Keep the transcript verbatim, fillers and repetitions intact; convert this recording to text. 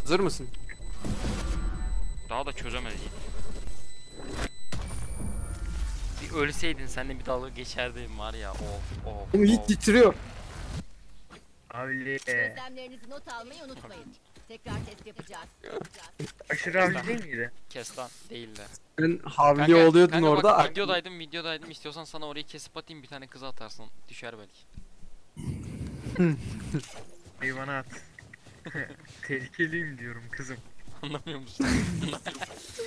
Hazır mısın? Daha da çözemedik. Bir ölseydin sen de bir dalga geçerdim var ya. Of of Oğlum Yiğit of. titriyor. Avli. Gözlemlerinizi not almayı unutmayın. Tekrar test yapacağız. Aşırı avli değil miydi? Kes lan değildi. Sen havli Kanka- oluyordun kanka orada. Bak, videodaydım videodaydım istiyorsan sana orayı kesip atayım bir tane kıza atarsın düşer belki. Hayvana at. Tehlikeliyim diyorum kızım. Anlamıyor musun?